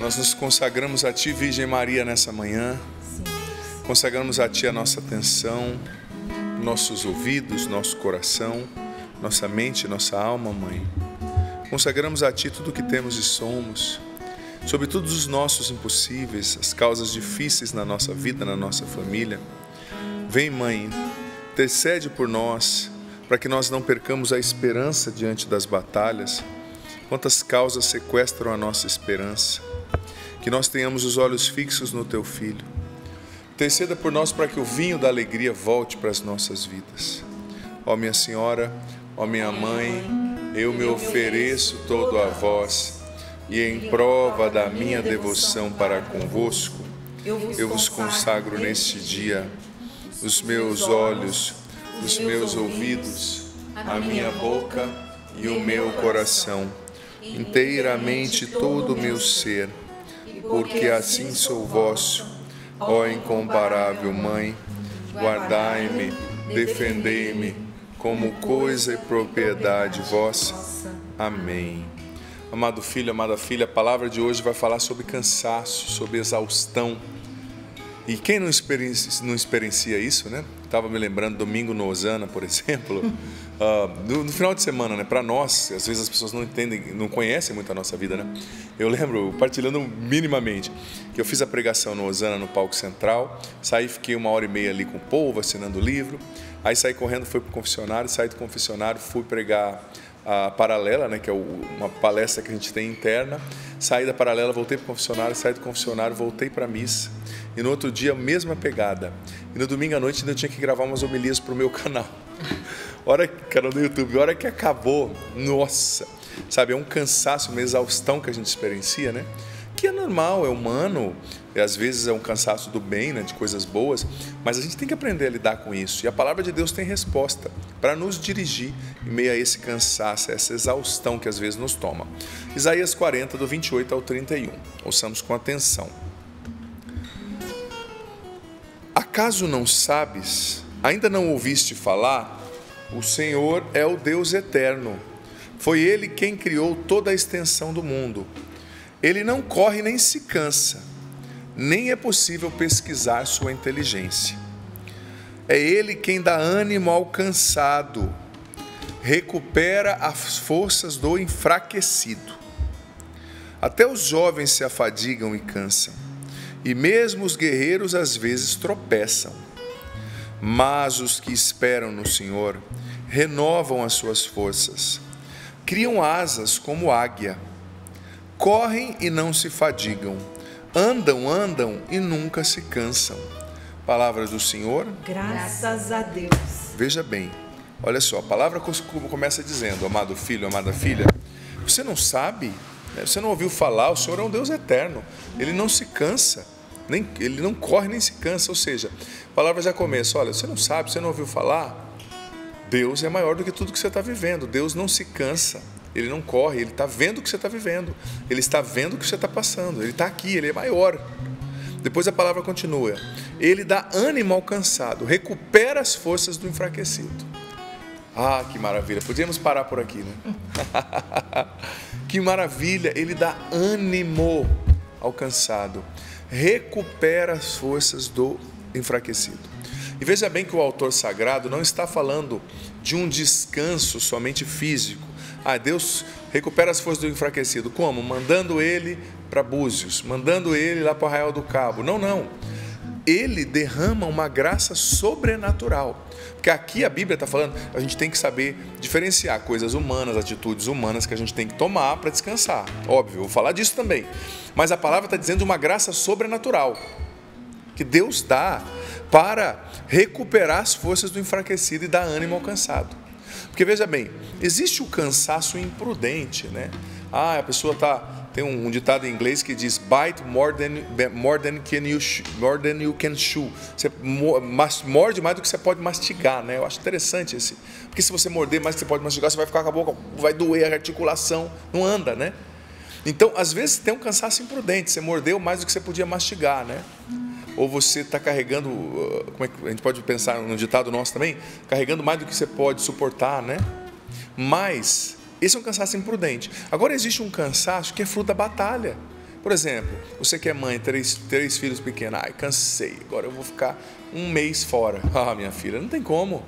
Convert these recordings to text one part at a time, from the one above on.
Nós nos consagramos a Ti, Virgem Maria, nessa manhã. Consagramos a Ti a nossa atenção, nossos ouvidos, nosso coração, nossa mente, nossa alma, Mãe. Consagramos a Ti tudo o que temos e somos, sobre todos os nossos impossíveis, as causas difíceis na nossa vida, na nossa família. Vem, Mãe, intercede por nós, para que nós não percamos a esperança diante das batalhas. Quantas causas sequestram a nossa esperança. Que nós tenhamos os olhos fixos no Teu Filho. Interceda por nós para que o vinho da alegria volte para as nossas vidas. Ó minha Senhora, ó minha Mãe, eu me ofereço todo a vós, e em prova da minha devoção para convosco, eu vos consagro neste dia os meus olhos, os meus ouvidos, a minha boca e o meu coração, inteiramente todo o meu ser, porque assim sou vosso, ó incomparável Mãe, guardai-me, defendei-me, como coisa e propriedade vossa. Amém. Amado filho, amada filha, a palavra de hoje vai falar sobre cansaço, sobre exaustão. E quem não experiencia isso, né? Estava me lembrando, domingo no Osana, por exemplo, no final de semana, né? Para nós, às vezes as pessoas não entendem, não conhecem muito a nossa vida, né? Eu lembro, partilhando minimamente, que eu fiz a pregação no Osana, no palco central, saí, fiquei 1h30 ali com o povo, assinando o livro, aí saí correndo, fui para o confessionário, saí do confessionário, fui pregar a Paralela, né? Que é uma palestra que a gente tem interna, saí da Paralela, voltei para o confessionário, saí do confessionário, voltei para a missa. E no outro dia, a mesma pegada. E no domingo à noite ainda eu tinha que gravar umas homilias para o meu canal. Canal do YouTube. A hora que acabou, nossa, sabe, é um cansaço, uma exaustão que a gente experiencia, né? Que é normal, é humano, e às vezes é um cansaço do bem, né, de coisas boas, mas a gente tem que aprender a lidar com isso. E a palavra de Deus tem resposta para nos dirigir em meio a esse cansaço, a essa exaustão que às vezes nos toma. Isaías 40, do 28 ao 31. Ouçamos com atenção. Acaso não sabes, ainda não ouviste falar? O Senhor é o Deus eterno. Foi Ele quem criou toda a extensão do mundo. Ele não corre nem se cansa, nem é possível pesquisar sua inteligência. É Ele quem dá ânimo ao cansado, recupera as forças do enfraquecido. Até os jovens se afadigam e cansam, e mesmo os guerreiros às vezes tropeçam. Mas os que esperam no Senhor renovam as suas forças, criam asas como águia, correm e não se fadigam, andam e nunca se cansam. Palavra do Senhor. Graças a Deus. Veja bem, olha só, a palavra começa dizendo, amado filho, amada filha, você não sabe, você não ouviu falar, o Senhor é um Deus eterno, Ele não se cansa, Ele não corre nem se cansa, ou seja, a palavra já começa, olha, você não sabe, você não ouviu falar, Deus é maior do que tudo que você está vivendo, Deus não se cansa, Ele não corre, Ele está vendo o que você está vivendo, Ele está vendo o que você está passando, Ele está aqui, Ele é maior. Depois a palavra continua, Ele dá ânimo ao cansado, recupera as forças do enfraquecido. Ah, que maravilha, podíamos parar por aqui, né? Que maravilha, Ele dá ânimo ao cansado, recupera as forças do enfraquecido. E veja bem que o autor sagrado não está falando de um descanso somente físico. Deus recupera as forças do enfraquecido. Como? Mandando ele para Búzios, mandando ele lá para o Arraial do Cabo. Não. Ele derrama uma graça sobrenatural. Porque aqui a Bíblia está falando, a gente tem que saber diferenciar coisas humanas, atitudes humanas que a gente tem que tomar para descansar. Óbvio, eu vou falar disso também. Mas a palavra está dizendo de uma graça sobrenatural que Deus dá para recuperar as forças do enfraquecido e dar ânimo ao cansado. Porque veja bem, existe o cansaço imprudente, né? A pessoa tem um ditado em inglês que diz bite more than you can chew. Você morde mais do que você pode mastigar, né? Eu acho interessante esse. Porque se você morder mais do que você pode mastigar, você vai ficar com a boca, vai doer a articulação, não anda, né? Então, às vezes tem um cansaço imprudente, você mordeu mais do que você podia mastigar, né? Ou você está carregando, como é que a gente pode pensar no ditado nosso também, carregando mais do que você pode suportar, né? Mas esse é um cansaço imprudente. Agora existe um cansaço que é fruto da batalha, Por exemplo, você que é mãe, três filhos pequenos, ai, cansei, agora eu vou ficar um mês fora. Ah, minha filha, não tem como.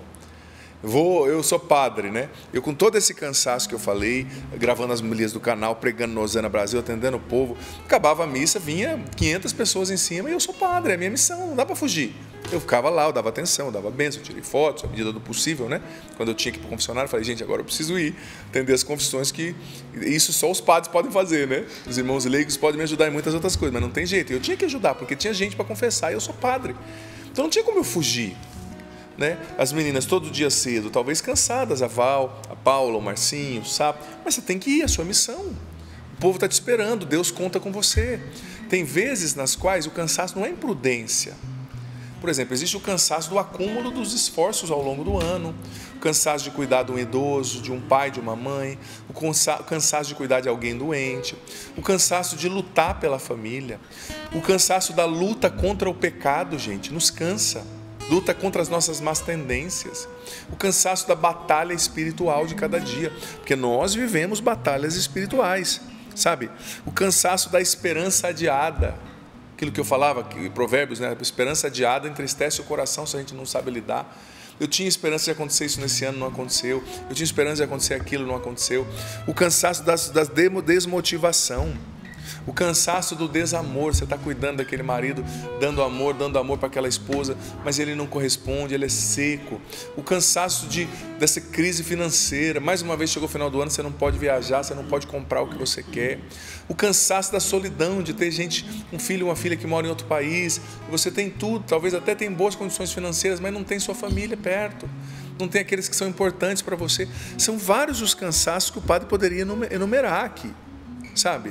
Eu sou padre, né? Eu com todo esse cansaço que eu falei, gravando as homilias do canal, pregando no Osana Brasil, atendendo o povo, acabava a missa, vinha 500 pessoas em cima e eu sou padre, é a minha missão, não dá para fugir. Eu ficava lá, eu dava atenção, eu dava bênção, eu tirei fotos, à medida do possível, né? Quando eu tinha que ir para o confessionário, eu falei, gente, agora eu preciso ir atender as confissões, que isso só os padres podem fazer, né? Os irmãos leigos podem me ajudar em muitas outras coisas, mas não tem jeito. Eu tinha que ajudar, porque tinha gente para confessar e eu sou padre. Então não tinha como eu fugir. Né? As meninas todo dia cedo, talvez cansadas, a Val, a Paula, o Marcinho, o Sapo, mas você tem que ir, é a sua missão. O povo está te esperando, Deus conta com você. Tem vezes nas quais o cansaço não é imprudência. Por exemplo, existe o cansaço do acúmulo dos esforços ao longo do ano, o cansaço de cuidar de um idoso, de um pai, de uma mãe, o cansaço de cuidar de alguém doente, o cansaço de lutar pela família, o cansaço da luta contra o pecado, gente, nos cansa. Luta contra as nossas más tendências, o cansaço da batalha espiritual de cada dia, porque nós vivemos batalhas espirituais, sabe? O cansaço da esperança adiada, aquilo que eu falava, que Provérbios, né? A esperança adiada entristece o coração se a gente não sabe lidar. Eu tinha esperança de acontecer isso nesse ano, não aconteceu. Eu tinha esperança de acontecer aquilo, não aconteceu. O cansaço da desmotivação. O cansaço do desamor, você está cuidando daquele marido, dando amor para aquela esposa, mas ele não corresponde, ele é seco. O cansaço dessa crise financeira, mais uma vez chegou o final do ano, você não pode viajar, você não pode comprar o que você quer. O cansaço da solidão, de ter gente, um filho, uma filha que mora em outro país, você tem tudo, talvez até tem boas condições financeiras, mas não tem sua família perto. Não tem aqueles que são importantes para você. São vários os cansaços que o padre poderia enumerar aqui, sabe?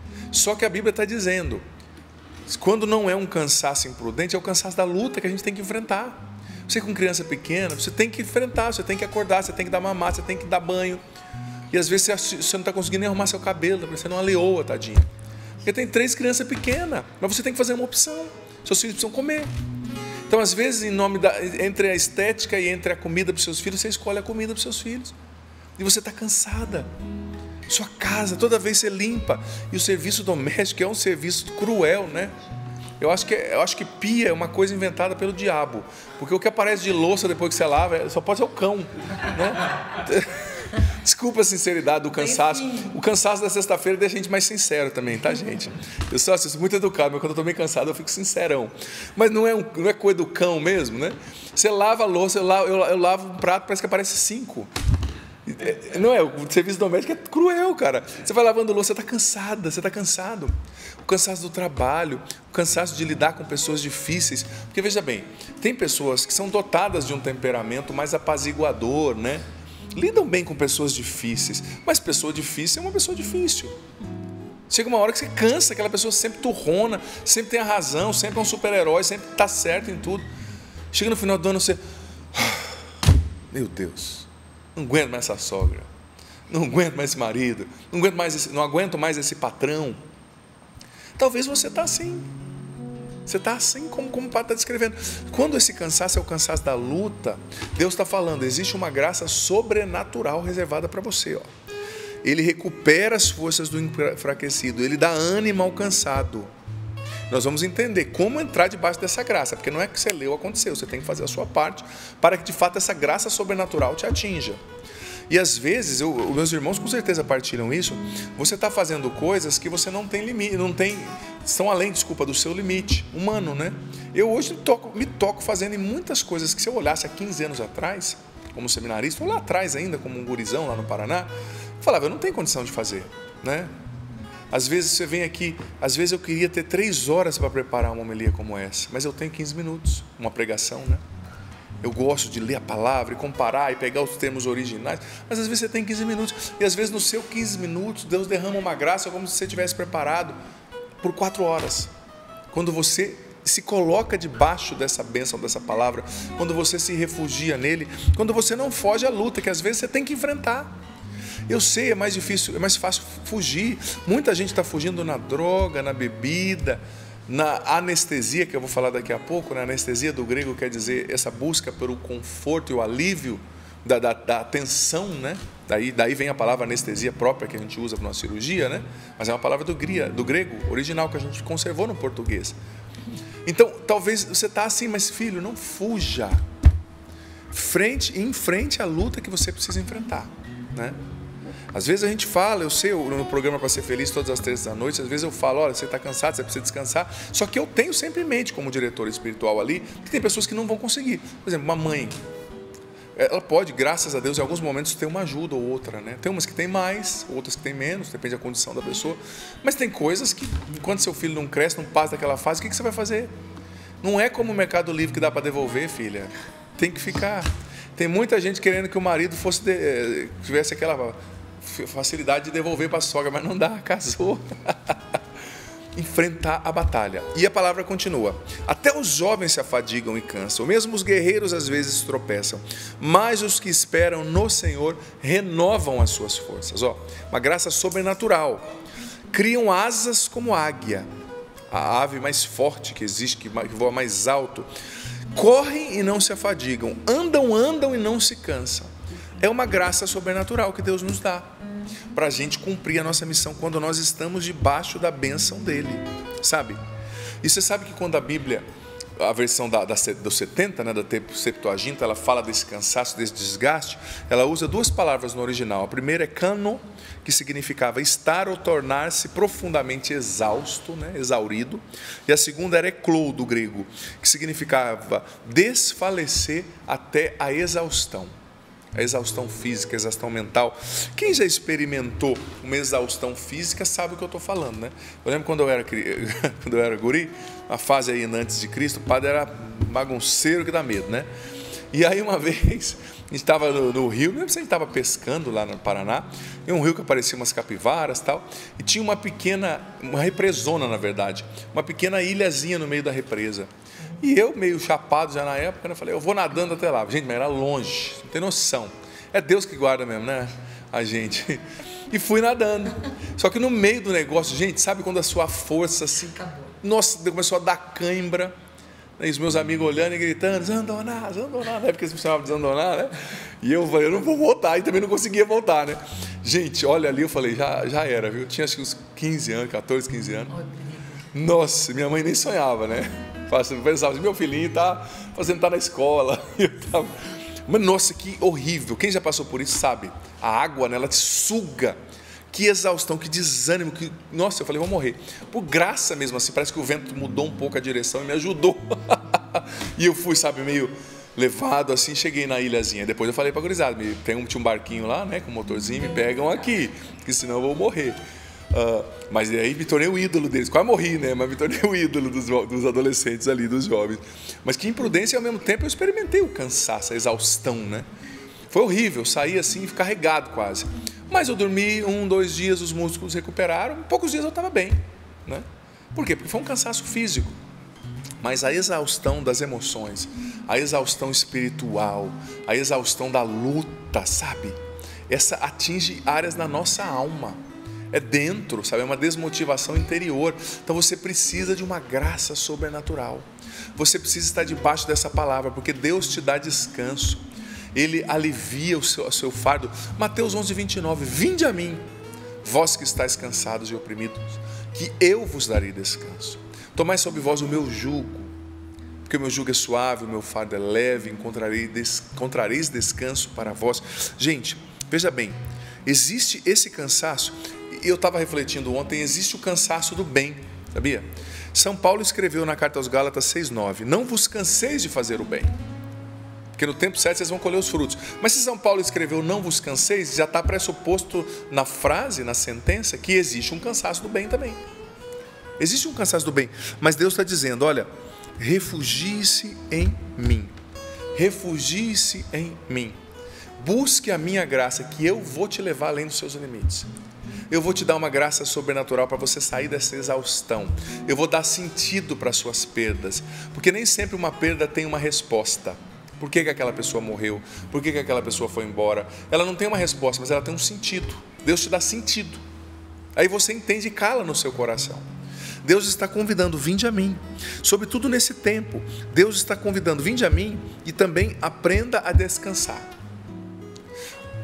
Só que a Bíblia está dizendo, quando não é um cansaço imprudente, é o cansaço da luta que a gente tem que enfrentar. Você com criança pequena, você tem que enfrentar, você tem que acordar, você tem que dar mamar, você tem que dar banho. E às vezes você não está conseguindo nem arrumar seu cabelo, parecendo uma leoa, tadinha. Porque tem 3 crianças pequenas, mas você tem que fazer uma opção. Seus filhos precisam comer. Então, às vezes, entre a estética e entre a comida para os seus filhos, você escolhe a comida para os seus filhos. E você está cansada. Sua casa, toda vez você limpa. E o serviço doméstico é um serviço cruel, né? Eu acho que pia é uma coisa inventada pelo diabo. Porque o que aparece de louça depois que você lava só pode ser o cão, né? Desculpa a sinceridade do cansaço. O cansaço da sexta-feira deixa a gente mais sincero também, tá, gente? Eu sou muito educado, mas quando eu estou bem cansado eu fico sincerão. Mas não é coisa do cão mesmo, né? Você lava a louça, eu lavo um prato, parece que aparece 5. Não é, o serviço doméstico é cruel, cara. Você vai lavando louça, você está cansada, você está cansado. O cansaço do trabalho, o cansaço de lidar com pessoas difíceis. Porque, veja bem, tem pessoas que são dotadas de um temperamento mais apaziguador, né? Lidam bem com pessoas difíceis, mas pessoa difícil é uma pessoa difícil. Chega uma hora que você cansa, aquela pessoa sempre turrona, sempre tem a razão, sempre é um super-herói, sempre está certo em tudo. Chega no final do ano, você... Meu Deus, não aguento mais essa sogra, não aguento mais esse marido, não aguento mais esse patrão. Talvez você está assim. Você está assim como o padre está descrevendo. Quando esse cansaço é o cansaço da luta, Deus está falando, existe uma graça sobrenatural reservada para você. Ó. Ele recupera as forças do enfraquecido, ele dá ânimo ao cansado. Nós vamos entender como entrar debaixo dessa graça, porque não é que você leu, aconteceu, você tem que fazer a sua parte para que de fato essa graça sobrenatural te atinja. E às vezes, meus irmãos com certeza partilham isso, você está fazendo coisas que você não tem limite, estão além, do seu limite humano, né? Eu hoje me toco fazendo em muitas coisas que se eu olhasse há 15 anos atrás, como seminarista, ou lá atrás ainda, como um gurizão lá no Paraná, eu falava, eu não tenho condição de fazer, né? Às vezes você vem aqui, às vezes eu queria ter 3 horas para preparar uma homilia como essa, mas eu tenho 15 minutos, uma pregação, né? Eu gosto de ler a palavra e comparar e pegar os termos originais, mas às vezes você tem 15 minutos, e às vezes nos seus 15 minutos Deus derrama uma graça como se você tivesse preparado por 4 horas. Quando você se coloca debaixo dessa bênção, dessa palavra, quando você se refugia nele, quando você não foge à luta, que às vezes você tem que enfrentar. Eu sei, é mais difícil, é mais fácil fugir. Muita gente está fugindo na droga, na bebida, na anestesia, que eu vou falar daqui a pouco, né? Anestesia do grego quer dizer essa busca pelo conforto e o alívio, da tensão, né? Daí vem a palavra anestesia própria que a gente usa para uma cirurgia, né? Mas é uma palavra do grego original que a gente conservou no português. Então, talvez você está assim, mas filho, não fuja. Enfrente a luta que você precisa enfrentar, né? Às vezes a gente fala, eu sei, no programa Para Ser Feliz, todas as 3 da noite, às vezes eu falo, olha, você está cansado, você precisa descansar. Só que eu tenho sempre em mente, como diretor espiritual ali, que tem pessoas que não vão conseguir. Por exemplo, uma mãe, ela pode, graças a Deus, em alguns momentos ter uma ajuda ou outra, né? Tem umas que tem mais, outras que tem menos, depende da condição da pessoa. Mas tem coisas que, enquanto seu filho não cresce, não passa daquela fase, o que você vai fazer? Não é como o Mercado Livre que dá para devolver, filha. Tem que ficar. Tem muita gente querendo que o marido tivesse aquela facilidade de devolver para a sogra, mas não dá, casou. Enfrentar a batalha. E a palavra continua. Até os jovens se afadigam e cansam, mesmo os guerreiros às vezes tropeçam, mas os que esperam no Senhor renovam as suas forças. Uma graça sobrenatural. Criam asas como águia, a ave mais forte que existe, que voa mais alto. Correm e não se afadigam, andam e não se cansam. É uma graça sobrenatural que Deus nos dá para a gente cumprir a nossa missão quando nós estamos debaixo da bênção dele, sabe? E você sabe que quando a Bíblia, a versão dos 70, né, da Septuaginta, ela fala desse cansaço, desse desgaste, ela usa 2 palavras no original. A primeira é kano, que significava estar ou tornar-se profundamente exausto, né, exaurido. E a segunda era eklou, do grego, que significava desfalecer até a exaustão. A exaustão física, a exaustão mental. Quem já experimentou uma exaustão física sabe o que eu estou falando, né? Eu lembro quando eu era guri, a fase aí antes de Cristo, o padre era bagunceiro que dá medo, né? E aí uma vez, a gente estava no rio, não lembro se a gente estava pescando lá no Paraná, em um rio que aparecia umas capivaras e tal, e tinha uma represona na verdade, uma pequena ilhazinha no meio da represa. E eu, meio chapado já na época, né, falei, eu vou nadando até lá. Gente, mas era longe, não tem noção. É Deus que guarda mesmo, né? A gente. E fui nadando. Só que no meio do negócio, gente, sabe quando a sua força assim... Nossa, começou a dar cãibra. E os meus amigos olhando e gritando, Zandoná, Zandoná. Na época eles me chamavam de Zandoná, né? E eu falei, eu não vou voltar. E também não conseguia voltar, né? Gente, olha ali, eu falei, já era, viu? Eu tinha acho que uns 15 anos, 14, 15 anos. Nossa, minha mãe nem sonhava, né? Pensava assim, meu filhinho tá na escola. Mas nossa, que horrível. Quem já passou por isso sabe. A água, né, ela te suga. Que exaustão, que desânimo. Nossa, eu falei, vou morrer. Por graça mesmo assim, parece que o vento mudou um pouco a direção e me ajudou. E eu fui, sabe, meio levado assim, cheguei na ilhazinha. Depois eu falei pra gurizada, tinha um barquinho lá, né, com motorzinho, me pegam aqui, porque senão eu vou morrer. Mas aí me tornei o ídolo deles, quase morri, né? Mas me tornei o ídolo dos adolescentes ali, dos jovens. Mas que imprudência, ao mesmo tempo eu experimentei o cansaço, a exaustão, né? Foi horrível, saí assim carregado quase. Mas eu dormi 1, 2 dias, os músculos recuperaram, em poucos dias eu estava bem, né? Por quê? Porque foi um cansaço físico. Mas a exaustão das emoções, a exaustão espiritual, a exaustão da luta, sabe? Essa atinge áreas na nossa alma. É dentro, sabe? É uma desmotivação interior. Então você precisa de uma graça sobrenatural. Você precisa estar debaixo dessa palavra, porque Deus te dá descanso. Ele alivia o seu fardo. Mateus 11, 29. Vinde a mim, vós que estáis cansados e oprimidos, que eu vos darei descanso. Tomai sobre vós o meu jugo, porque o meu jugo é suave, o meu fardo é leve, encontrareis descanso para vós. Gente, veja bem, existe esse cansaço. Eu estava refletindo ontem, existe o cansaço do bem, sabia? São Paulo escreveu na carta aos Gálatas 6,9, não vos canseis de fazer o bem, porque no tempo certo vocês vão colher os frutos. Mas se São Paulo escreveu não vos canseis, já está pressuposto na frase, na sentença, que existe um cansaço do bem também. Existe um cansaço do bem, mas Deus está dizendo, olha, refugie-se em mim, refugie-se em mim, busque a minha graça, que eu vou te levar além dos seus limites. Eu vou te dar uma graça sobrenatural para você sair dessa exaustão. Eu vou dar sentido para as suas perdas, porque nem sempre uma perda tem uma resposta. Por que aquela pessoa morreu? Por que aquela pessoa foi embora? Ela não tem uma resposta, mas ela tem um sentido. Deus te dá sentido. Aí você entende e cala no seu coração. Deus está convidando, vinde a mim. Sobretudo nesse tempo, Deus está convidando, vinde a mim e também aprenda a descansar.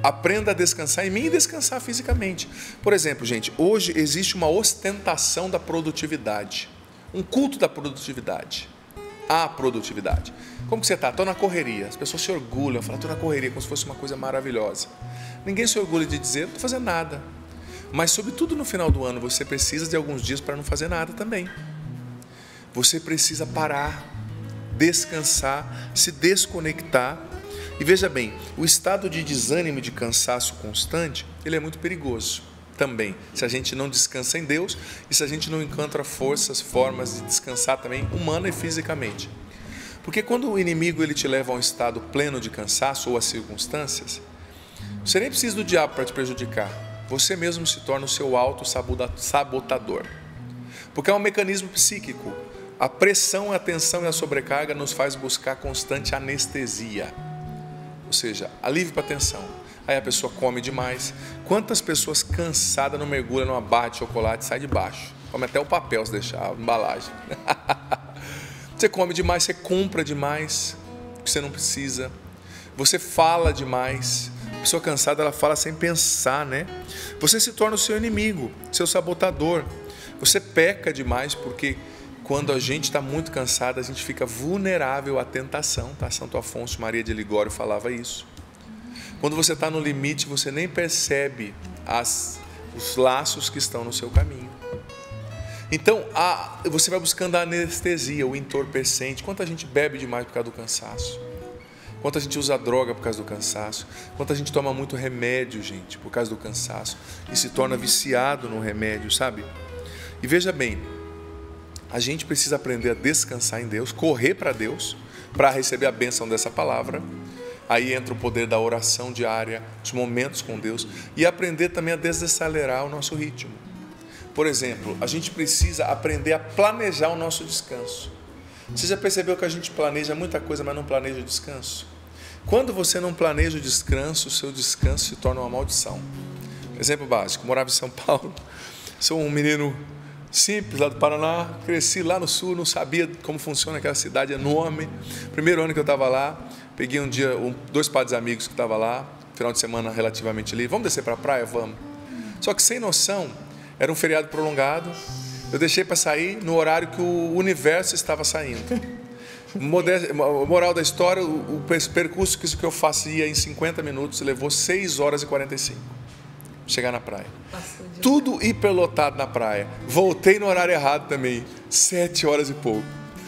aprenda a descansar em mim e descansar fisicamente. Por exemplo, gente, hoje existe uma ostentação da produtividade, um culto da produtividade. A produtividade. Como que você está? Estou na correria. As pessoas se orgulham, falam, estou na correria, como se fosse uma coisa maravilhosa. Ninguém se orgulha de dizer, não estou fazendo nada. Mas, sobretudo no final do ano, você precisa de alguns dias para não fazer nada também. Você precisa parar, descansar, se desconectar. E veja bem, o estado de desânimo e de cansaço constante, ele é muito perigoso também, se a gente não descansa em Deus e se a gente não encontra forças, formas de descansar também, humana e fisicamente. Porque quando o inimigo ele te leva a um estado pleno de cansaço ou a circunstâncias, você nem precisa do diabo para te prejudicar. Você mesmo se torna o seu auto-sabotador. Porque é um mecanismo psíquico. A pressão, a tensão e a sobrecarga nos faz buscar constante anestesia. Ou seja, alívio para a tensão. Aí a pessoa come demais. Quantas pessoas cansadas não mergulham numa barra de chocolate e sai de baixo? Come até o papel se deixar, a embalagem. Você come demais, você compra demais, que você não precisa. Você fala demais. A pessoa cansada, ela fala sem pensar, né? Você se torna o seu inimigo, seu sabotador. Você peca demais porque quando a gente está muito cansado, a gente fica vulnerável à tentação. Tá? Santo Afonso Maria de Ligório falava isso. Quando você está no limite, você nem percebe os laços que estão no seu caminho. Então, você vai buscando a anestesia, o entorpecente. Quanta gente bebe demais por causa do cansaço. Quanta gente usa droga por causa do cansaço. Quanta gente toma muito remédio, gente, por causa do cansaço. E se torna viciado no remédio, sabe? E veja bem, a gente precisa aprender a descansar em Deus, correr para Deus, para receber a bênção dessa palavra. Aí entra o poder da oração diária, os momentos com Deus, e aprender também a desacelerar o nosso ritmo. Por exemplo, a gente precisa aprender a planejar o nosso descanso. Você já percebeu que a gente planeja muita coisa, mas não planeja o descanso? Quando você não planeja o descanso, o seu descanso se torna uma maldição. Exemplo básico, morava em São Paulo, sou um menino simples lá do Paraná, cresci lá no sul, não sabia como funciona aquela cidade enorme. Primeiro ano que eu estava lá, peguei um dia, 2 padres amigos que estavam lá, final de semana relativamente livre, vamos descer para a praia? Vamos. Só que sem noção, era um feriado prolongado, eu deixei para sair no horário que o universo estava saindo. Moral da história, o percurso que eu fazia em 50 minutos levou 6 horas e 45. Chegar na praia. Tudo hiperlotado na praia. Voltei no horário errado também, 7 horas e pouco.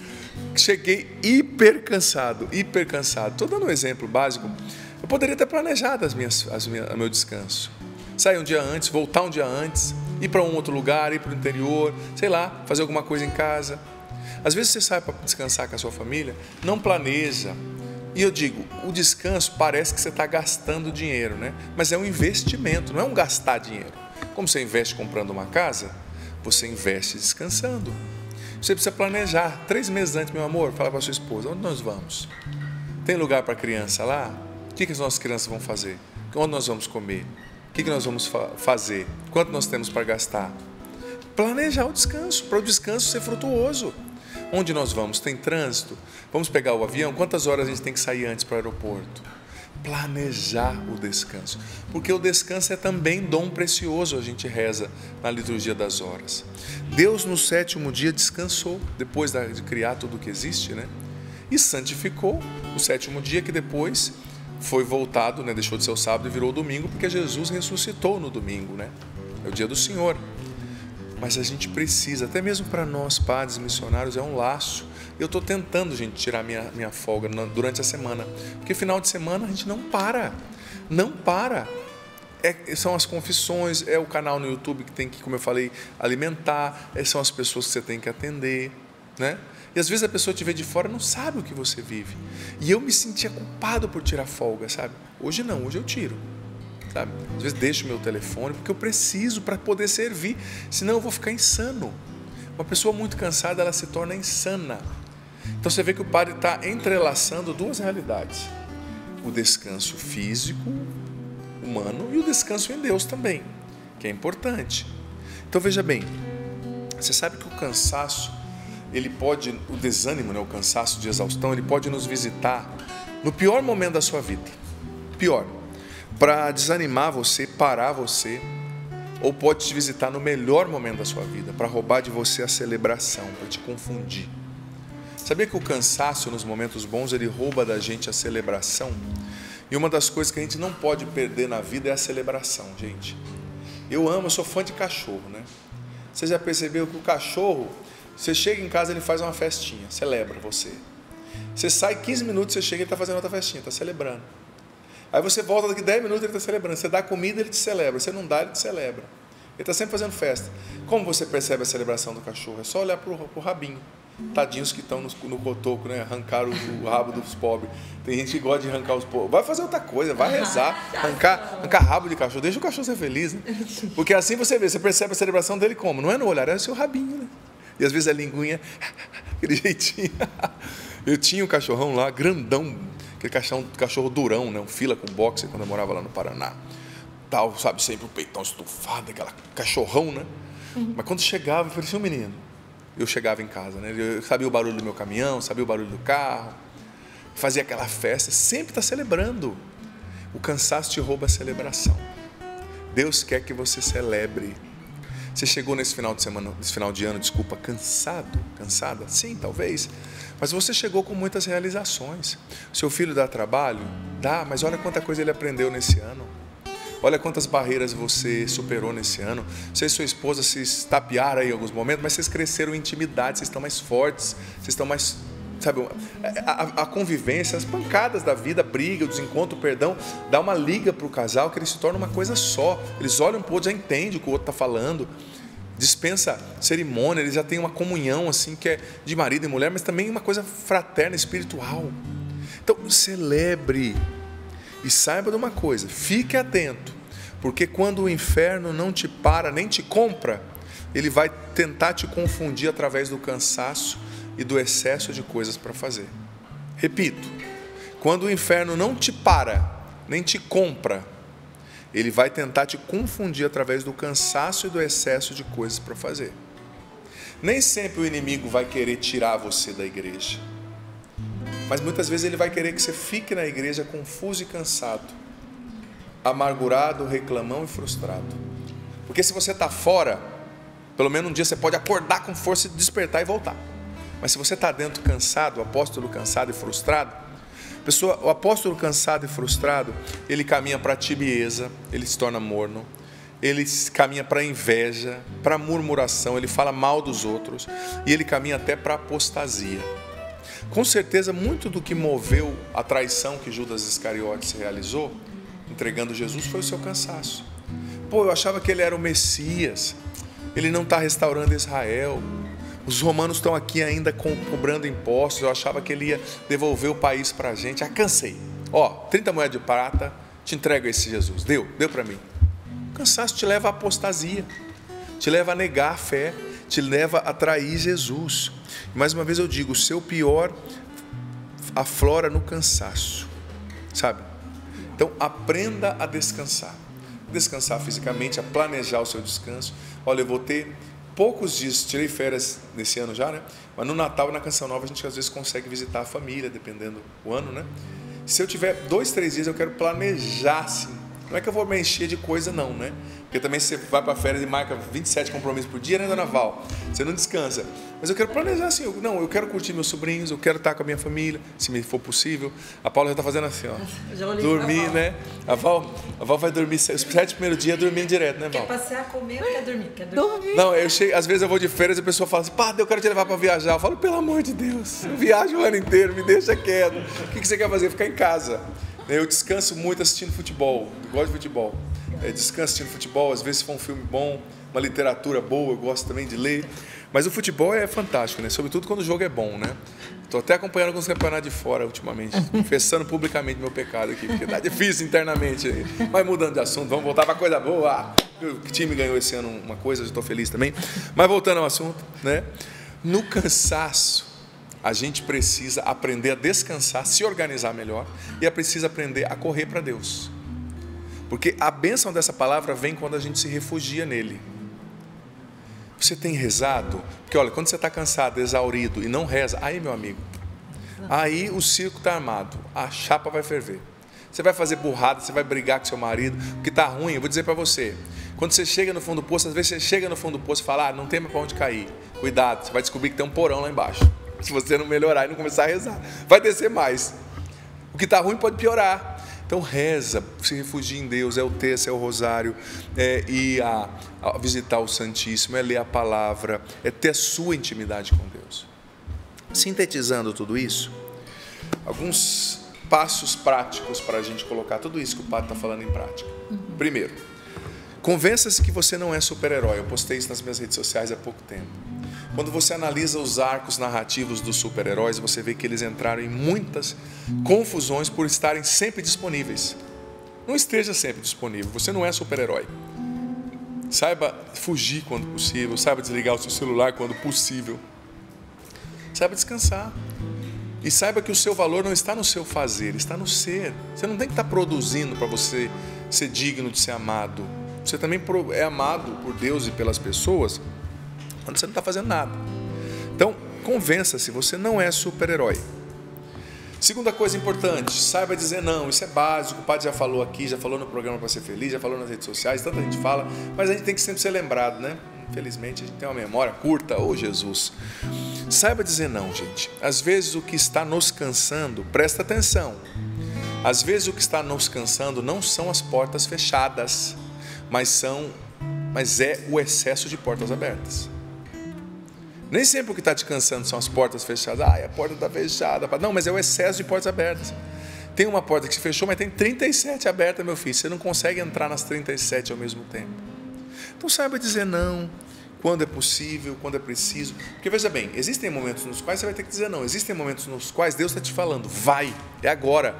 Cheguei hiper cansado. Estou dando um exemplo básico. Eu poderia ter planejado o meu descanso. Sair um dia antes, voltar um dia antes, ir para um outro lugar, ir para o interior, sei lá, fazer alguma coisa em casa. Às vezes você sai para descansar com a sua família, não planeja. E eu digo, o descanso parece que você está gastando dinheiro, né? Mas é um investimento, não é um gastar dinheiro. Como você investe comprando uma casa, você investe descansando. Você precisa planejar. 3 meses antes, meu amor, fala para a sua esposa, onde nós vamos? Tem lugar para criança lá? O que as nossas crianças vão fazer? Onde nós vamos comer? O que nós vamos fazer? Quanto nós temos para gastar? Planejar o descanso, para o descanso ser frutuoso. Onde nós vamos? Tem trânsito? Vamos pegar o avião? Quantas horas a gente tem que sair antes para o aeroporto? Planejar o descanso. Porque o descanso é também dom precioso, a gente reza na liturgia das horas. Deus no 7º dia descansou, depois de criar tudo o que existe, né? E santificou o 7º dia, que depois foi voltado, né? Deixou de ser o sábado e virou o domingo, porque Jesus ressuscitou no domingo, né? É o dia do Senhor. Mas a gente precisa, até mesmo para nós, padres, missionários, é um laço. Eu estou tentando, gente, tirar minha folga durante a semana. Porque final de semana a gente não para. Não para. São as confissões, é o canal no YouTube que tem que, como eu falei, alimentar. São as pessoas que você tem que atender, né? E às vezes a pessoa te vê de fora e não sabe o que você vive. E eu me sentia culpado por tirar folga, sabe? Hoje não, hoje eu tiro. Sabe? Às vezes deixo meu telefone porque eu preciso para poder servir, senão eu vou ficar insano. Uma pessoa muito cansada, ela se torna insana. Então você vê que o padre está entrelaçando 2 realidades: o descanso físico, humano, e o descanso em Deus também, que é importante. Então veja bem, você sabe que o cansaço, o desânimo, né, o cansaço de exaustão, ele pode nos visitar no pior momento da sua vida. Pior. para desanimar você, parar você, ou pode te visitar no melhor momento da sua vida, para roubar de você a celebração, para te confundir. Sabia que o cansaço nos momentos bons, ele rouba da gente a celebração? E uma das coisas que a gente não pode perder na vida é a celebração, gente. Eu sou fã de cachorro, né? Você já percebeu que o cachorro, você chega em casa, ele faz uma festinha, celebra você. Você sai 15 minutos, você chega e ele está fazendo outra festinha, está celebrando. Aí você volta daqui 10 minutos, ele está celebrando. Você dá comida, ele te celebra. Você não dá, ele te celebra. Ele está sempre fazendo festa. Como você percebe a celebração do cachorro? É só olhar para o rabinho. Tadinhos que estão no cotoco, né? Arrancaram o rabo dos pobres. Tem gente que gosta de arrancar os pobres. Vai fazer outra coisa, vai rezar. Arrancar rabo de cachorro. Deixa o cachorro ser feliz, né? Porque assim você percebe a celebração dele como? Não é no olhar, é o seu rabinho, né? E às vezes a linguinha, aquele jeitinho. Eu tinha um cachorrão lá, grandão, aquele cachorro durão, né? Um fila com boxe, quando eu morava lá no Paraná. Tal, sabe, sempre o peitão estufado, aquela cachorrão, né? Mas quando chegava, parecia um menino. Eu chegava em casa, né? Eu sabia o barulho do meu caminhão, sabia o barulho do carro, fazia aquela festa, sempre está celebrando. O cansaço te rouba a celebração. Deus quer que você celebre. Você chegou nesse final de ano, cansada? Sim, talvez. Mas você chegou com muitas realizações. Seu filho dá trabalho? Dá, mas olha quanta coisa ele aprendeu nesse ano. Olha quantas barreiras você superou nesse ano. Você e sua esposa se estapearam aí em alguns momentos, mas vocês cresceram em intimidade, vocês estão mais fortes, vocês estão mais... Sabe, a convivência, as pancadas da vida, a briga, o desencontro, o perdão, dá uma liga para o casal que eles se tornam uma coisa só. Eles olham para o outro, já entendem o que o outro está falando. Dispensa cerimônia, eles já têm uma comunhão assim que é de marido e mulher, mas também uma coisa fraterna, espiritual. Então, celebre e saiba de uma coisa, fique atento, porque quando o inferno não te para, nem te compra, ele vai tentar te confundir através do cansaço e do excesso de coisas para fazer. Repito, quando o inferno não te para, nem te compra, ele vai tentar te confundir através do cansaço e do excesso de coisas para fazer. Nem sempre o inimigo vai querer tirar você da igreja, mas muitas vezes ele vai querer que você fique na igreja confuso e cansado, amargurado, reclamão e frustrado. Porque se você está fora, pelo menos um dia você pode acordar com força, despertar e voltar. Mas se você está dentro cansado, o apóstolo cansado e frustrado, o apóstolo cansado e frustrado, ele caminha para a tibieza, ele se torna morno, ele caminha para a inveja, para a murmuração, ele fala mal dos outros e ele caminha até para a apostasia. Com certeza, muito do que moveu a traição que Judas Iscariotes realizou, entregando Jesus, foi o seu cansaço. Eu achava que ele era o Messias, ele não está restaurando Israel. Os romanos estão aqui ainda cobrando impostos. Eu achava que ele ia devolver o país para a gente. Cansei. 30 moedas de prata, te entrego esse Jesus. Deu para mim. O cansaço te leva à apostasia, te leva a negar a fé, te leva a trair Jesus. Mais uma vez eu digo, o seu pior aflora no cansaço, sabe? Então aprenda a descansar. Descansar fisicamente, a planejar o seu descanso. Olha, eu vou ter poucos dias, tirei férias nesse ano já, né? Mas no Natal e na Canção Nova a gente às vezes consegue visitar a família, dependendo do ano, né? Se eu tiver 2, 3 dias, eu quero planejar assim. Não é que eu vou me encher de coisa não, né? Porque também você vai para férias e marca 27 compromissos por dia, né, dona Val? Você não descansa. Mas eu quero planejar assim, eu quero curtir meus sobrinhos, eu quero estar com a minha família, se me for possível. A Paula já está fazendo assim, dormir, né? A Val vai dormir, os 7 primeiros dias dormindo direto, né, Val? Quer passear, comer ou quer dormir? Não, às vezes eu vou de férias e a pessoa fala assim, eu quero te levar para viajar. Eu falo, pelo amor de Deus, eu viajo o ano inteiro, me deixa quieto. O que você quer fazer? Ficar em casa. Eu descanso muito assistindo futebol, eu gosto de futebol. Descanso assistindo futebol, às vezes se for um filme bom, uma literatura boa, eu gosto também de ler. Mas o futebol é fantástico, né? Sobretudo quando o jogo é bom, né? Estou até acompanhando alguns campeonatos de fora ultimamente, confessando publicamente meu pecado aqui, porque tá difícil internamente. Mas mudando de assunto, vamos voltar para coisa boa. O time ganhou esse ano uma coisa, eu estou feliz também. Mas voltando ao assunto, né? No cansaço, a gente precisa aprender a descansar, se organizar melhor e precisa aprender a correr para Deus. Porque a bênção dessa palavra vem quando a gente se refugia nele. Você tem rezado? Porque olha, quando você está cansado, exaurido e não reza, aí meu amigo, aí o circo está armado, a chapa vai ferver. Você vai fazer burrada, você vai brigar com seu marido. O que está ruim, eu vou dizer para você. Quando você chega no fundo do poço, às vezes você chega no fundo do poço e fala, não tem mais para onde cair. Cuidado, você vai descobrir que tem um porão lá embaixo. Se você não melhorar e não começar a rezar, vai descer mais. O que está ruim pode piorar. Então reza, se refugia em Deus, é o terço, é o rosário, é ir a visitar o Santíssimo, é ler a palavra, é ter a sua intimidade com Deus. Sintetizando tudo isso, alguns passos práticos para a gente colocar tudo isso que o padre está falando em prática. Primeiro, convença-se que você não é super-herói. Eu postei isso nas minhas redes sociais há pouco tempo. Quando você analisa os arcos narrativos dos super-heróis, você vê que eles entraram em muitas confusões por estarem sempre disponíveis. Não esteja sempre disponível, você não é super-herói. Saiba fugir quando possível, saiba desligar o seu celular quando possível. Saiba descansar. E saiba que o seu valor não está no seu fazer, está no ser. Você não tem que estar produzindo para você ser digno de ser amado. Você também é amado por Deus e pelas pessoas quando você não está fazendo nada. Então, convença-se, você não é super-herói. Segunda coisa importante, saiba dizer não. Isso é básico, o padre já falou aqui, já falou no programa para ser feliz, já falou nas redes sociais, tanta gente fala, mas a gente tem que sempre ser lembrado, né? Infelizmente, a gente tem uma memória curta, Jesus. Saiba dizer não, gente. Às vezes o que está nos cansando, presta atenção, às vezes o que está nos cansando não são as portas fechadas, mas é o excesso de portas abertas. Nem sempre o que está te cansando são as portas fechadas. A porta está fechada. Não, mas é o excesso de portas abertas. Tem uma porta que se fechou, mas tem 37 abertas, meu filho. Você não consegue entrar nas 37 ao mesmo tempo. Então saiba dizer não, quando é possível, quando é preciso. Porque veja bem, existem momentos nos quais você vai ter que dizer não. Existem momentos nos quais Deus está te falando, vai, é agora.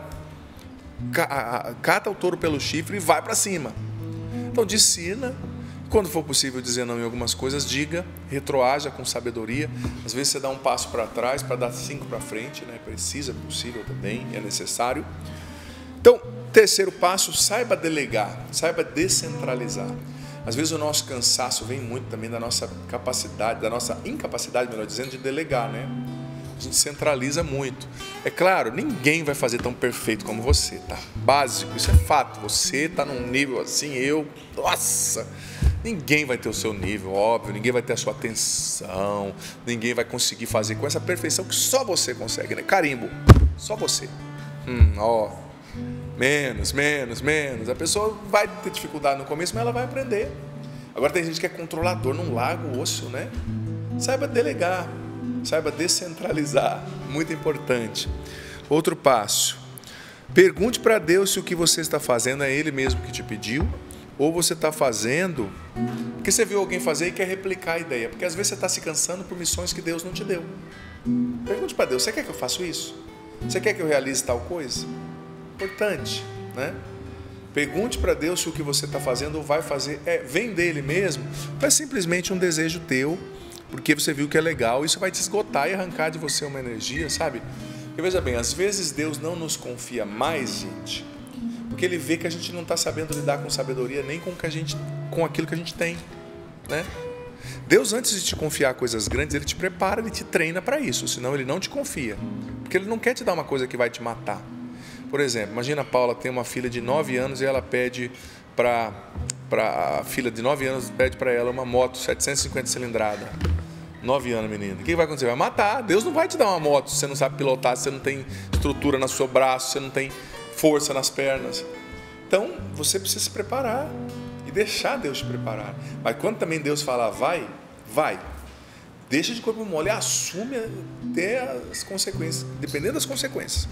Cata o touro pelo chifre e vai para cima. Então discina. Quando for possível dizer não em algumas coisas, diga, retroaja com sabedoria. Às vezes você dá um passo para trás para dar 5 para frente, né? Precisa, é possível também, é necessário. Então, terceiro passo, saiba delegar, saiba descentralizar. Às vezes o nosso cansaço vem muito também da nossa capacidade, da nossa incapacidade, melhor dizendo, de delegar, né? A gente centraliza muito. É claro, ninguém vai fazer tão perfeito como você, tá? Básico, isso é fato. Você está num nível assim, nossa... Ninguém vai ter o seu nível, óbvio, ninguém vai ter a sua atenção, ninguém vai conseguir fazer com essa perfeição que só você consegue, né? Carimbo, só você. Menos. A pessoa vai ter dificuldade no começo, mas ela vai aprender. Agora tem gente que é controlador, não larga o osso, né? Saiba delegar, saiba descentralizar, muito importante. Outro passo, pergunte para Deus se o que você está fazendo é Ele mesmo que te pediu, ou você está fazendo porque você viu alguém fazer e quer replicar a ideia. Porque às vezes você está se cansando por missões que Deus não te deu. Pergunte para Deus, você quer que eu faça isso? Você quer que eu realize tal coisa? Importante, né? Pergunte para Deus se o que você está fazendo ou vai fazer vem dele mesmo, ou é simplesmente um desejo teu, porque você viu que é legal. Isso vai te esgotar e arrancar de você uma energia, sabe? Porque veja bem, às vezes Deus não nos confia mais, gente, porque Ele vê que a gente não está sabendo lidar com sabedoria nem com aquilo que a gente tem, né? Deus, antes de te confiar coisas grandes, Ele te prepara, Ele te treina para isso, senão Ele não te confia, porque Ele não quer te dar uma coisa que vai te matar. Por exemplo, imagina a Paula tem uma filha de 9 anos e ela pede para a filha de 9 anos, pede para ela uma moto 750 cilindrada. 9 anos, menina. O que vai acontecer? Vai matar. Deus não vai te dar uma moto se você não sabe pilotar, se você não tem estrutura no seu braço, se você não tem força nas pernas. Então, você precisa se preparar e deixar Deus te preparar. Mas quando também Deus falar vai. Deixa de corpo mole, assume até as consequências, dependendo das consequências.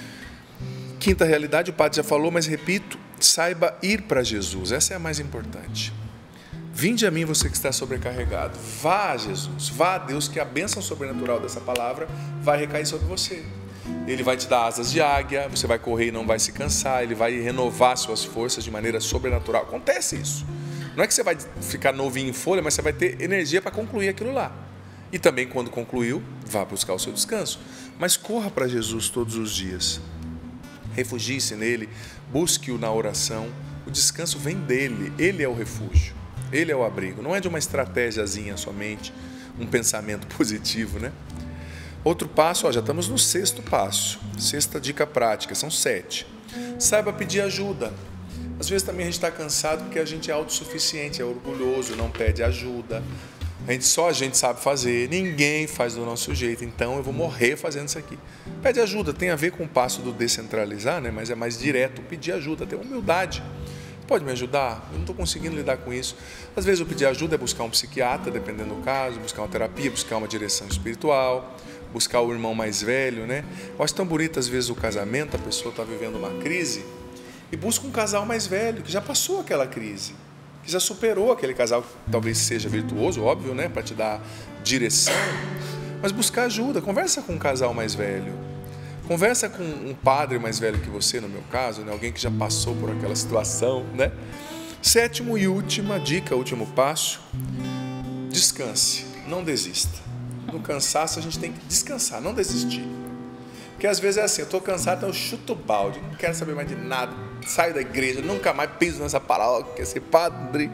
Quinta realidade, o padre já falou, mas repito, saiba ir para Jesus. Essa é a mais importante. Vinde a mim, você que está sobrecarregado. Vá a Jesus, vá a Deus, que a bênção sobrenatural dessa palavra vai recair sobre você. Ele vai te dar asas de águia, você vai correr e não vai se cansar, Ele vai renovar suas forças de maneira sobrenatural. Acontece isso. Não é que você vai ficar novinho em folha, mas você vai ter energia para concluir aquilo lá. E também, quando concluiu, vá buscar o seu descanso. Mas corra para Jesus todos os dias. Refugie-se nele, busque-o na oração. O descanso vem dele, ele é o refúgio, ele é o abrigo. Não é de uma estratégiazinha somente, um pensamento positivo, né? Outro passo, já estamos no 6º passo, 6ª dica prática, são 7. Saiba pedir ajuda. Às vezes também a gente está cansado porque a gente é autossuficiente, é orgulhoso, não pede ajuda. Só a gente sabe fazer, ninguém faz do nosso jeito, então eu vou morrer fazendo isso aqui. Pede ajuda, tem a ver com o passo do descentralizar, né? Mas é mais direto, pedir ajuda, ter humildade. Pode me ajudar? Eu não estou conseguindo lidar com isso. Às vezes o pedir ajuda é buscar um psiquiatra, dependendo do caso, buscar uma terapia, buscar uma direção espiritual, buscar o irmão mais velho, né? Eu acho tão bonito às vezes o casamento, a pessoa está vivendo uma crise e busca um casal mais velho, que já passou aquela crise, que já superou aquele casal, que talvez seja virtuoso, óbvio, né? Para te dar direção, mas buscar ajuda, conversa com um casal mais velho. Conversa com um padre mais velho que você, no meu caso, né? Alguém que já passou por aquela situação, né? 7ª e última dica, último passo, descanse, não desista. No cansaço a gente tem que descansar, não desistir. Porque às vezes é assim, eu estou cansado, então eu chuto o balde, não quero saber mais de nada, saio da igreja, nunca mais piso nessa paróquia, esse padre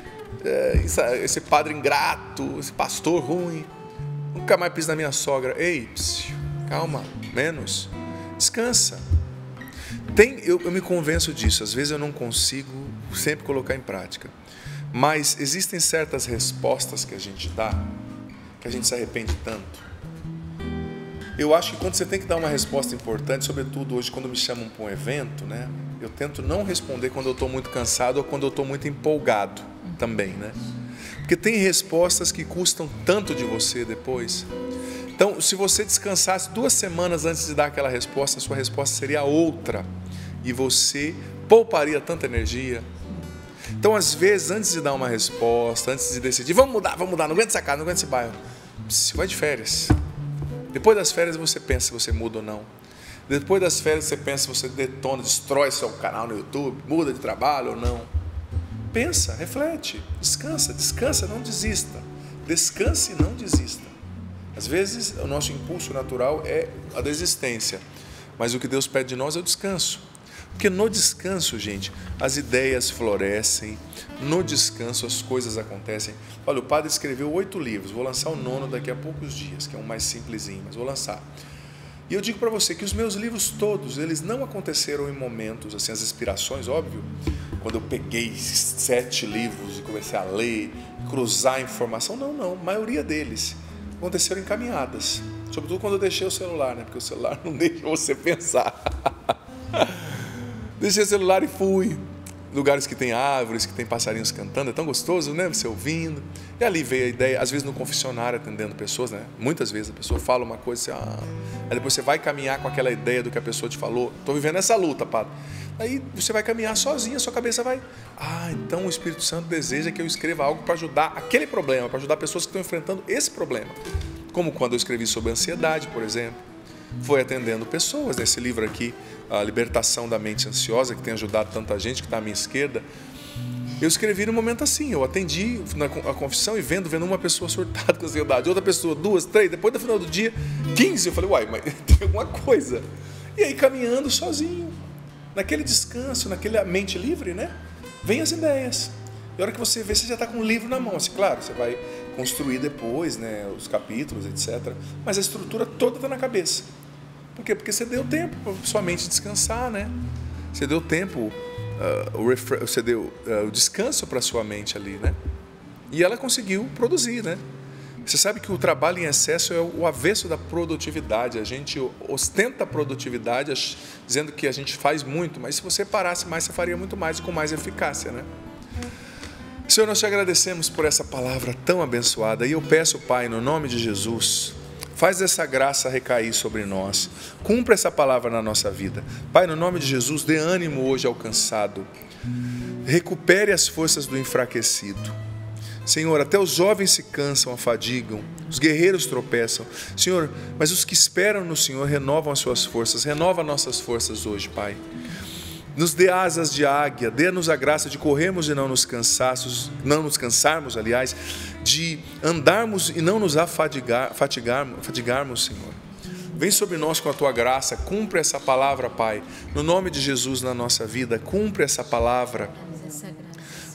ingrato, esse pastor ruim, nunca mais piso na minha sogra. Ei, calma, menos, descansa. Eu me convenço disso, às vezes eu não consigo sempre colocar em prática, mas existem certas respostas que a gente dá, que a gente se arrepende tanto. Eu acho que quando você tem que dar uma resposta importante, sobretudo hoje quando me chamam para um evento, né, eu tento não responder quando eu estou muito cansado ou quando eu estou muito empolgado também, né? Porque tem respostas que custam tanto de você depois. Então, se você descansasse 2 semanas antes de dar aquela resposta, a sua resposta seria outra. E você pouparia tanta energia. Então, às vezes, antes de dar uma resposta, antes de decidir, vamos mudar, não aguento essa casa, não aguento esse bairro. Você vai de férias. Depois das férias você pensa se você muda ou não. Depois das férias você pensa se você detona, destrói seu canal no YouTube, muda de trabalho ou não. Pensa, reflete, descansa, não desista. Descanse e não desista. Às vezes o nosso impulso natural é a desistência, mas o que Deus pede de nós é o descanso. Porque no descanso, gente, as ideias florescem, no descanso as coisas acontecem. Olha, o padre escreveu 8 livros, vou lançar o 9º daqui a poucos dias, que é um mais simplesinho, mas vou lançar. E eu digo para você que os meus livros todos, eles não aconteceram em momentos, assim, as inspirações, óbvio, quando eu peguei 7 livros e comecei a ler, cruzar a informação, não, a maioria deles aconteceram em caminhadas, sobretudo quando eu deixei o celular, né? Porque o celular não deixa você pensar. Deixei o celular e fui. Lugares que tem árvores, que tem passarinhos cantando, é tão gostoso, né? Você ouvindo. E ali veio a ideia, às vezes no confessionário, atendendo pessoas, né? Muitas vezes a pessoa fala uma coisa, aí depois você vai caminhar com aquela ideia do que a pessoa te falou. Estou vivendo essa luta, padre. Aí você vai caminhar sozinho, a sua cabeça vai... então o Espírito Santo deseja que eu escreva algo para ajudar aquele problema, para ajudar pessoas que estão enfrentando esse problema. Como quando eu escrevi sobre ansiedade, por exemplo. Foi atendendo pessoas, nesse livro aqui, A Libertação da Mente Ansiosa, que tem ajudado tanta gente, que está à minha esquerda. Eu escrevi num momento assim, eu atendi a confissão e vendo uma pessoa surtada com ansiedade, outra pessoa, 2, 3, depois do final do dia, 15. Eu falei, mas tem alguma coisa. E aí caminhando sozinho, naquele descanso, naquela mente livre, né? Vem as ideias. E a hora que você vê, você já está com um livro na mão. Assim, claro, você vai construir depois, né, os capítulos, etc. Mas a estrutura toda está na cabeça. Por quê? Porque você deu tempo para sua mente descansar, né? Você deu tempo, você deu o descanso para sua mente ali, né? E ela conseguiu produzir, né? Você sabe que o trabalho em excesso é o avesso da produtividade. A gente ostenta a produtividade dizendo que a gente faz muito, mas se você parasse mais, você faria muito mais e com mais eficácia, né? Senhor, nós te agradecemos por essa palavra tão abençoada e eu peço, Pai, no nome de Jesus, faz essa graça recair sobre nós, cumpra essa palavra na nossa vida. Pai, no nome de Jesus, dê ânimo hoje ao cansado, recupere as forças do enfraquecido. Senhor, até os jovens se cansam, afadigam, os guerreiros tropeçam. Senhor, mas os que esperam no Senhor renovam as suas forças, renova nossas forças hoje, Pai. Nos dê asas de águia, dê-nos a graça de corrermos e não nos cansarmos, aliás, de andarmos e não nos fatigarmos, Senhor. Vem sobre nós com a Tua graça, cumpre essa palavra, Pai, no nome de Jesus na nossa vida, cumpre essa palavra.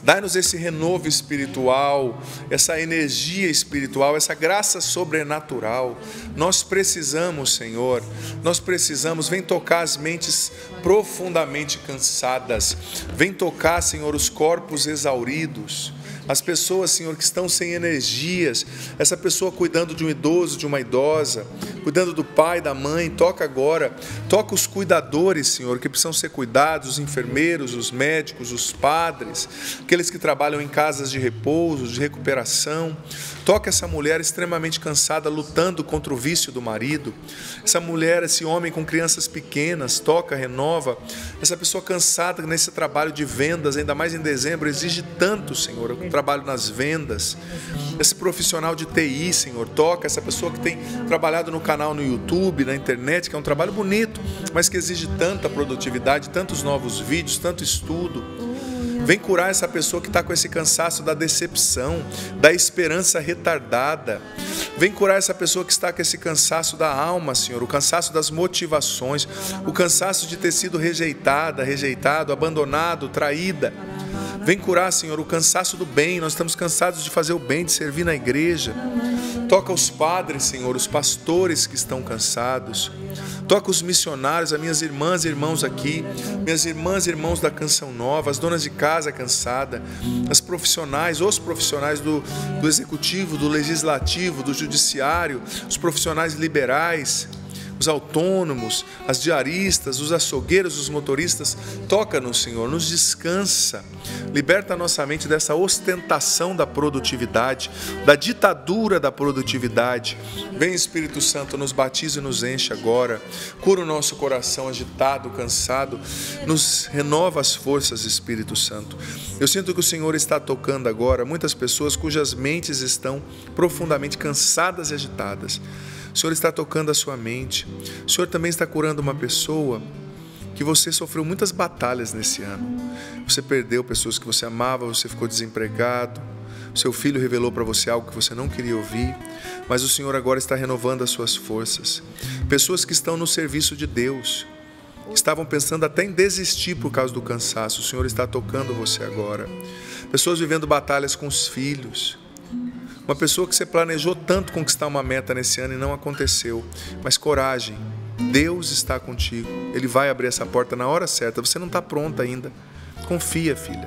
Dai-nos esse renovo espiritual, essa energia espiritual, essa graça sobrenatural. Nós precisamos, Senhor, nós precisamos. Vem tocar as mentes profundamente cansadas. Vem tocar, Senhor, os corpos exauridos. As pessoas, Senhor, que estão sem energias, essa pessoa cuidando de um idoso, de uma idosa, cuidando do pai, da mãe, toca agora, toca os cuidadores, Senhor, que precisam ser cuidados, os enfermeiros, os médicos, os padres, aqueles que trabalham em casas de repouso, de recuperação. Toca essa mulher extremamente cansada, lutando contra o vício do marido, essa mulher, esse homem com crianças pequenas, toca, renova, essa pessoa cansada nesse trabalho de vendas, ainda mais em dezembro, exige tanto, Senhor, o trabalho nas vendas, esse profissional de TI, Senhor, toca, essa pessoa que tem trabalhado no canal no YouTube, na internet, que é um trabalho bonito, mas que exige tanta produtividade, tantos novos vídeos, tanto estudo. Vem curar essa pessoa que está com esse cansaço da decepção, da esperança retardada. Vem curar essa pessoa que está com esse cansaço da alma, Senhor, o cansaço das motivações, o cansaço de ter sido rejeitada, rejeitado, abandonado, traída. Vem curar, Senhor, o cansaço do bem. Nós estamos cansados de fazer o bem, de servir na igreja. Toca os padres, Senhor, os pastores que estão cansados. Toca os missionários, as minhas irmãs e irmãos aqui, minhas irmãs e irmãos da Canção Nova, as donas de casa cansadas, as profissionais, os profissionais do executivo, do legislativo, do judiciário, os profissionais liberais, os autônomos, as diaristas, os açougueiros, os motoristas. Toca-nos, Senhor, nos descansa. Liberta a nossa mente dessa ostentação da produtividade, da ditadura da produtividade. Vem, Espírito Santo, nos batiza e nos enche agora. Cura o nosso coração agitado, cansado. Nos renova as forças, Espírito Santo. Eu sinto que o Senhor está tocando agora muitas pessoas cujas mentes estão profundamente cansadas e agitadas. O Senhor está tocando a sua mente. O Senhor também está curando uma pessoa que você sofreu muitas batalhas nesse ano. Você perdeu pessoas que você amava, você ficou desempregado, seu filho revelou para você algo que você não queria ouvir, mas o Senhor agora está renovando as suas forças. Pessoas que estão no serviço de Deus, estavam pensando até em desistir por causa do cansaço, o Senhor está tocando você agora. Pessoas vivendo batalhas com os filhos. Uma pessoa que você planejou tanto conquistar uma meta nesse ano e não aconteceu. Mas coragem, Deus está contigo. Ele vai abrir essa porta na hora certa. Você não está pronta ainda. Confia, filha.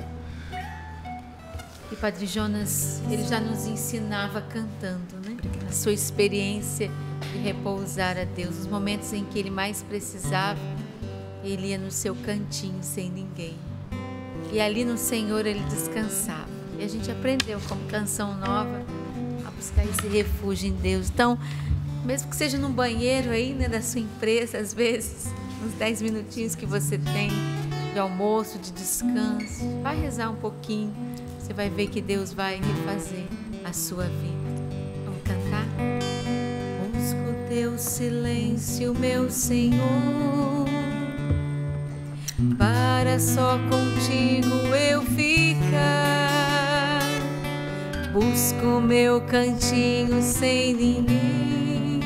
E Padre Jonas, ele já nos ensinava cantando, né? A sua experiência de repousar a Deus. Os momentos em que ele mais precisava, ele ia no seu cantinho sem ninguém. E ali no Senhor ele descansava. E a gente aprendeu como Canção Nova a buscar esse refúgio em Deus. Então, mesmo que seja num banheiro aí, né, da sua empresa, às vezes, uns 10 minutinhos que você tem de almoço, de descanso, vai rezar um pouquinho, você vai ver que Deus vai refazer a sua vida. Vamos cantar? Busco teu silêncio, meu Senhor, para só contigo eu ficar. Busco meu cantinho sem ninguém,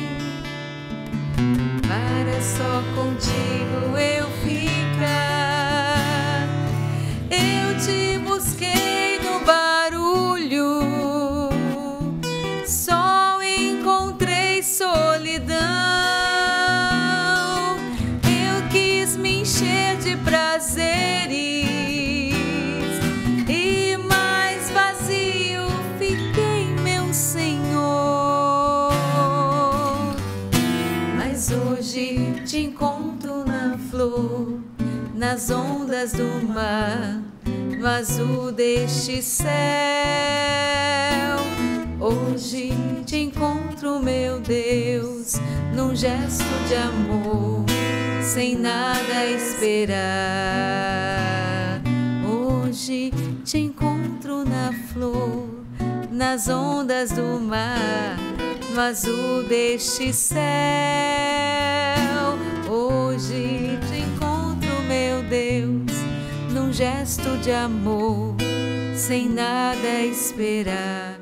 para só contigo eu ficar. Eu te busquei no barulho, só encontrei solidão. Eu quis me encher de prazeres e mais vazio fiquei, meu Senhor. Mas hoje te encontro na flor, nas ondas do mar, no azul deste céu. Hoje te encontro, meu Deus, num gesto de amor, sem nada esperar. Hoje te encontro na flor, nas ondas do mar, no azul deste céu. Hoje te encontro, meu Deus, num gesto de amor, sem nada esperar.